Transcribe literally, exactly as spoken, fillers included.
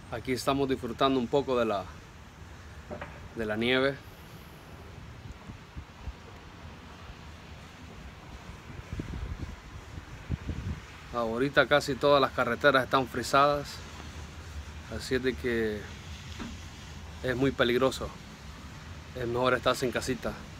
Aquí estamos disfrutando un poco de la, de la nieve. Ahorita casi todas las carreteras están frisadas, así es de que es muy peligroso. Es mejor estarse en casita.